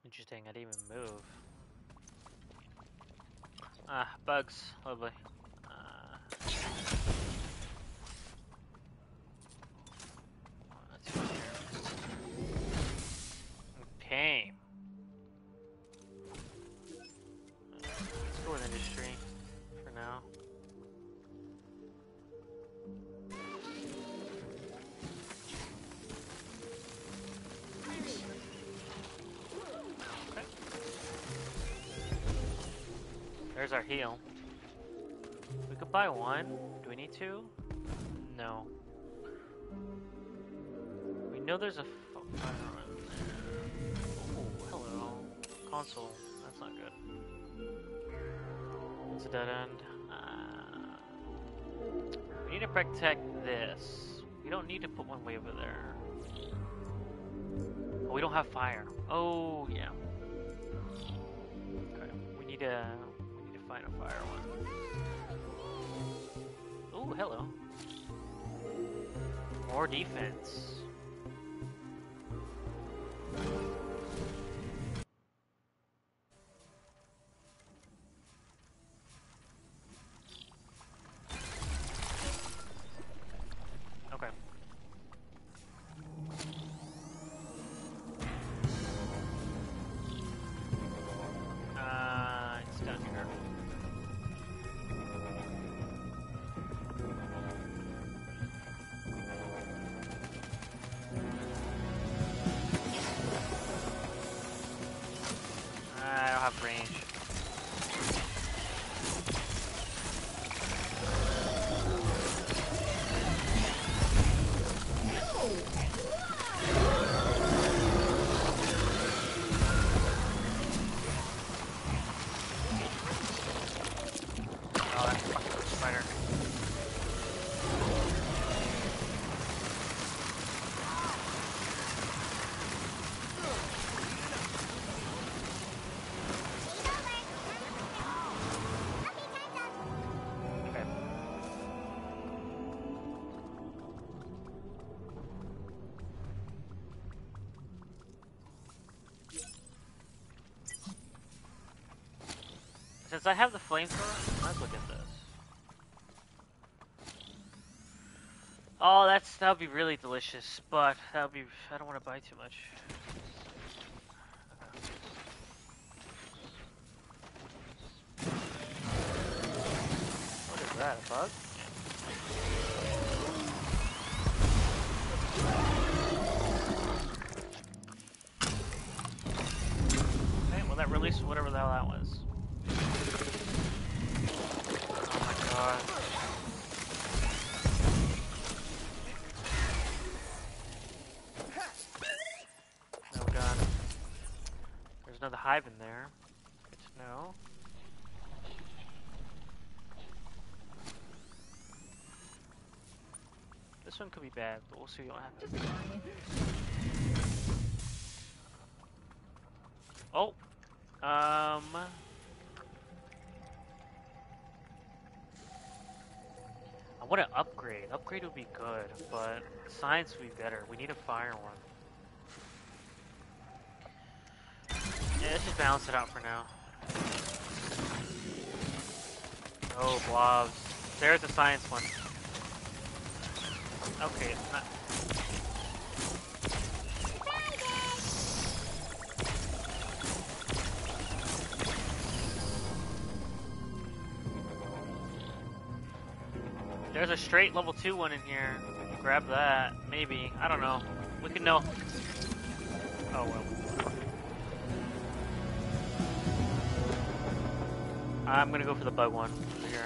Interesting, I didn't even move. Ah, bugs. Lovely. Let's go here. Okay. Let's go with industry for now. Okay. There's our heal. We could buy one. Do we need to? No. We know there's a fire in there. Oh, hello. Console. That's not good. It's a dead end. We need to protect this. We don't need to put one way over there. Oh, we don't have fire. Oh, yeah. Okay. We need to find a fire one. Oh, hello. More defense. Okay. It's down here. I don't have range. Oh, that's a fucking spider. Okay. Since I have the flamethrower, let's look at this. Oh, that would be really delicious, but that would be. I don't want to buy too much. What is that? A bug? Okay, well that released whatever the hell that was. Oh my god. Oh god. There's another hive in there. Good to know. This one could be bad, but we'll see what happens. Oh! I want to upgrade. Upgrade would be good, but science would be better. We need a fire one. Yeah, let's just balance it out for now. Oh, blobs. There's the science one. Okay, it's not. There's a straight level 2 one in here. We can grab that. Maybe. I don't know. We can know. Oh well. I'm gonna go for the bug one over here.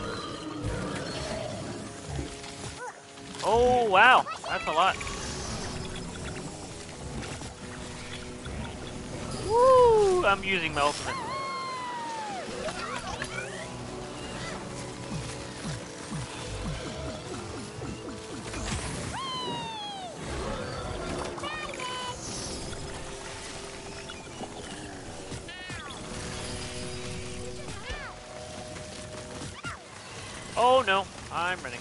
Oh wow, that's a lot. Woo! I'm using my ultimate. Oh no, I'm running.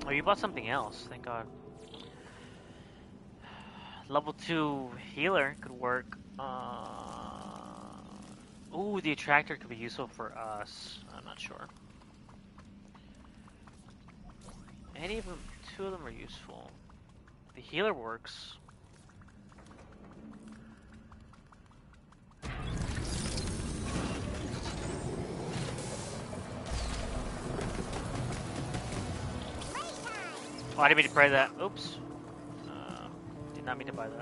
Oh, you bought something else. Thank God. Level 2 healer could work. Ooh, the attractor could be useful for us. I'm not sure. Any of them, 2 of them are useful. The healer works. Oh, I didn't mean to pray that. Oops. Did not mean to buy that.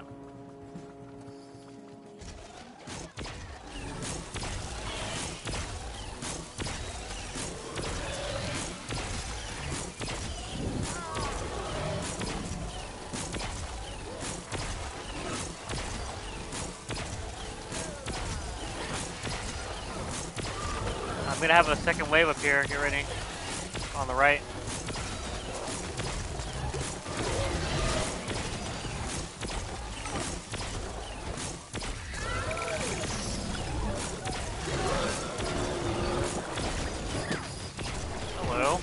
I'm gonna have a second wave up here. Get ready. On the right. Hello.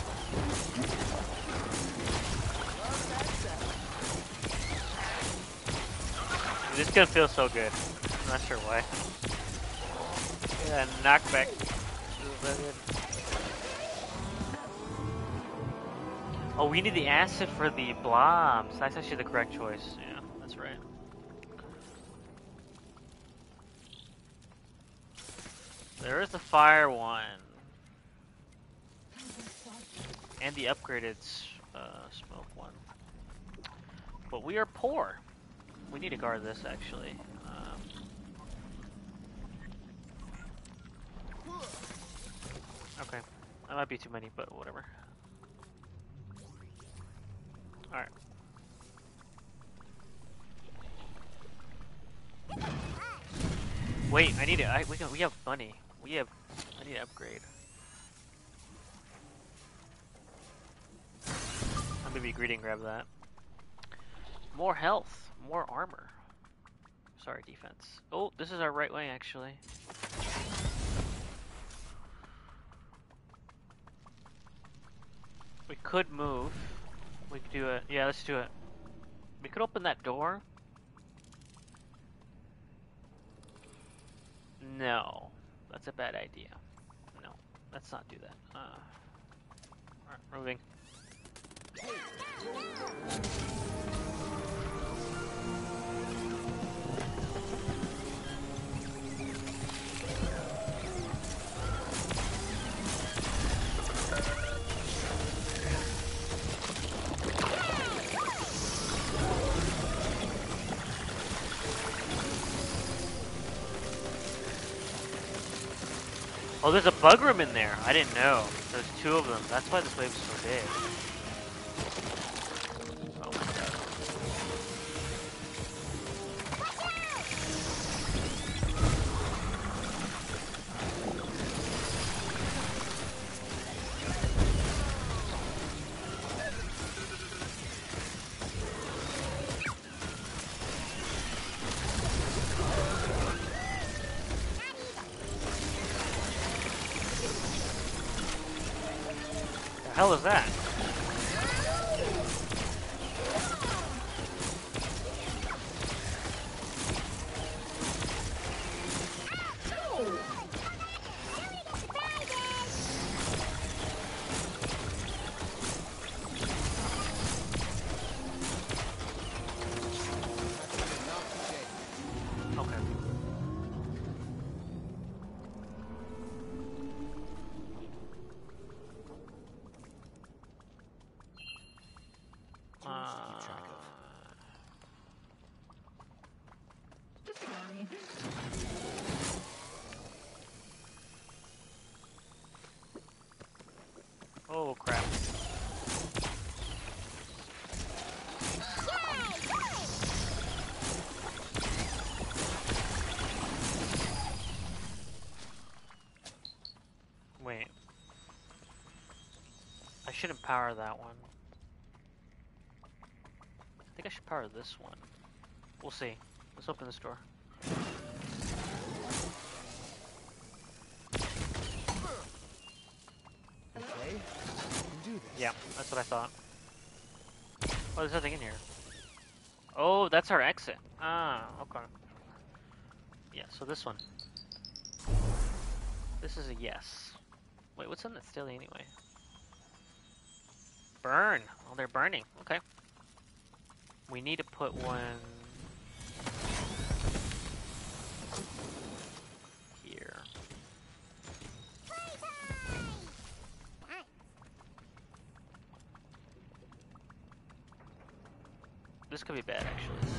This is gonna feel so good. I'm not sure why. Yeah, knockback. Oh, we need the acid for the blobs. That's actually the correct choice. Yeah, that's right. There is the fire one. And the upgraded smoke one. But we are poor. We need to guard this, actually. Okay. That might be too many, but whatever. Alright. Wait, I need it. We have money. I need to upgrade. I'm gonna be greedy and grab that. More health. More armor. Sorry, defense. Oh, this is our right way, actually. We could move. We could do it. Yeah, let's do it. We could open that door. No. That's a bad idea. No. Let's not do that. Alright, moving. Oh, there's a bug room in there. I didn't know. There's 2 of them. That's why this wave is so big. Oh my god. The hell is that? Oh crap. Wait. I shouldn't power that one. I think I should power this one. We'll see. Let's open this door. Okay, you can do this. Yeah, that's what I thought. Oh, there's nothing in here. Oh, that's our exit. Ah, okay. Yeah, so this one. This is a yes. Wait, what's in that stilly anyway? Burn. Oh, they're burning. Okay. We need to put one here. This could be bad, actually.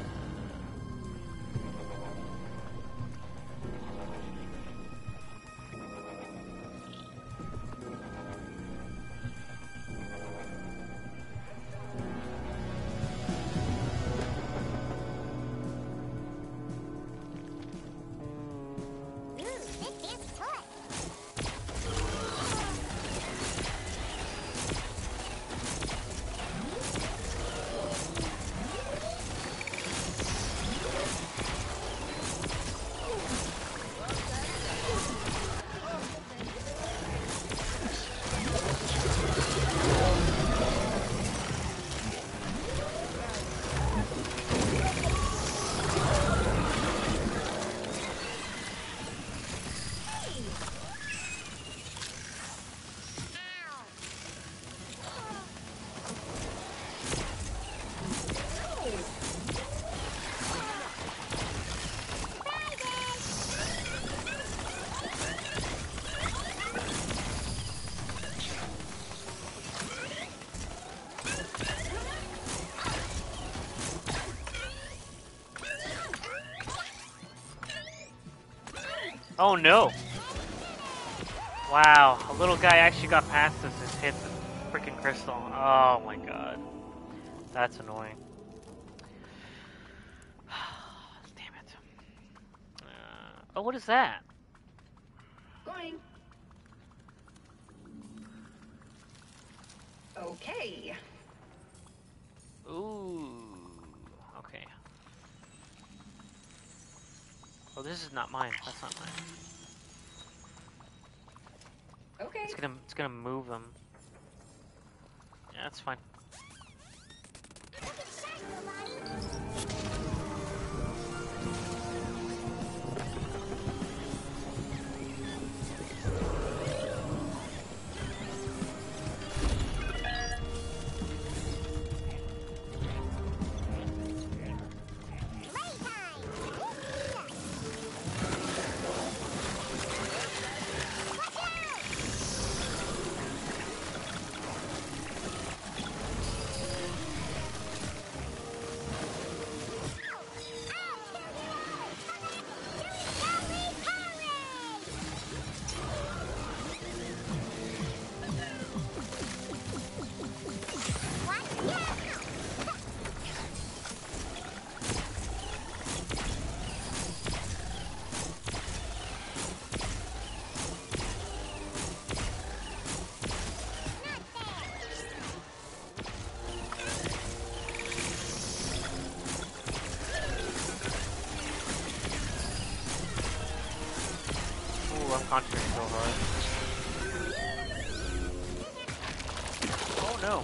Oh no! Wow, a little guy actually got past us and hit the freaking crystal. Oh my god. That's annoying. Damn it. Oh, what is that? Going. Okay. Ooh. Okay. Oh, this is not mine. That's not mine. Okay. It's gonna move them. Yeah, that's fine. I'm concentrating so hard. Oh no.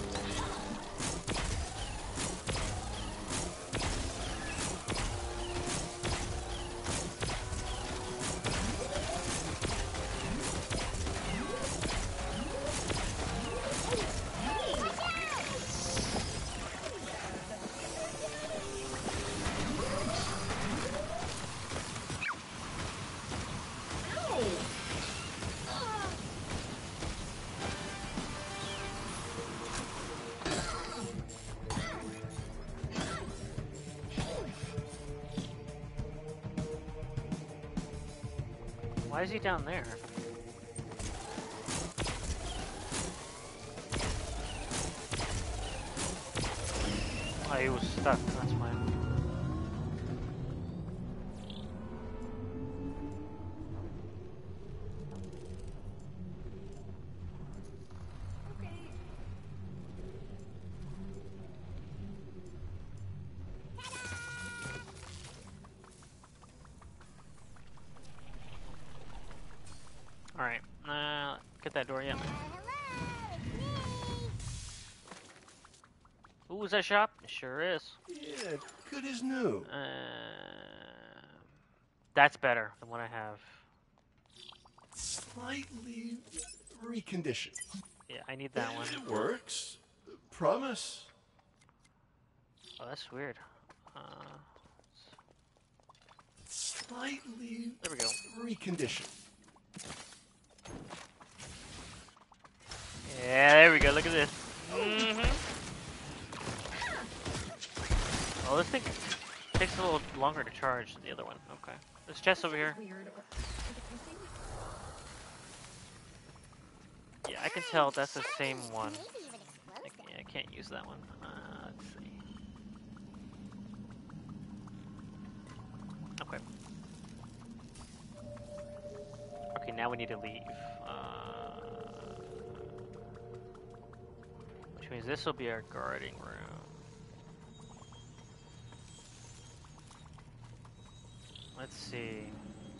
Why is he down there? Oh, he was stuck. That's fine. Alright, get that door, yeah. Ooh, is that a shop? It sure is. Yeah, good as new. That's better than what I have. Slightly reconditioned. Yeah, I need that one. It works. Promise. Oh, that's weird. Slightly There we go. reconditioned. Yeah, there we go. Look at this. Oh, this thing takes a little longer to charge than the other one. Okay. There's chest over here. Weird. Yeah, I can tell that's the same one. I can't use that one. Let's see. Okay. Okay, now we need to leave. Which means this will be our guarding room. Let's see.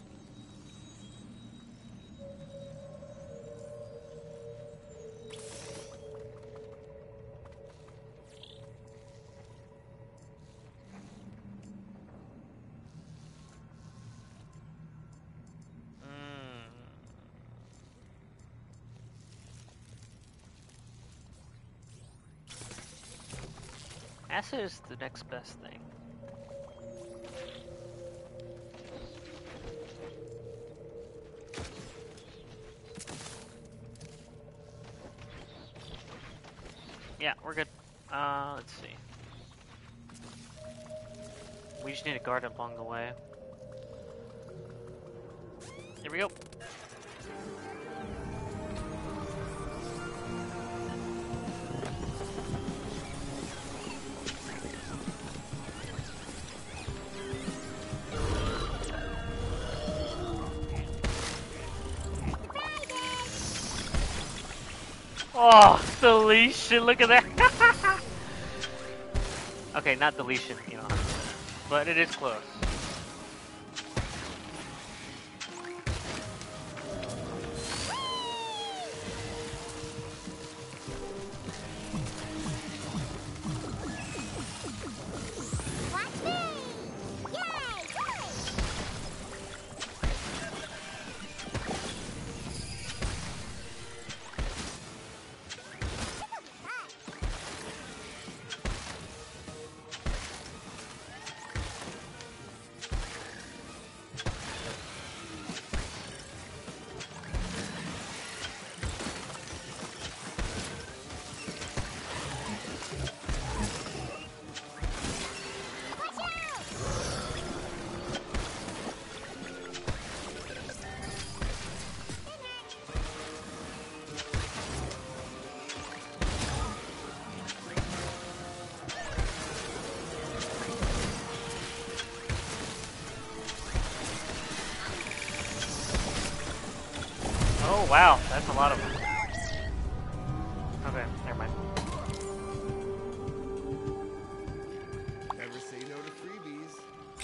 Acid is the next best thing. Yeah, we're good. Let's see. We just need to guard along the way. Here we go. Oh, deletion, look at that. Okay, not deletion, you know, but it is close. Oh wow, that's a lot of them.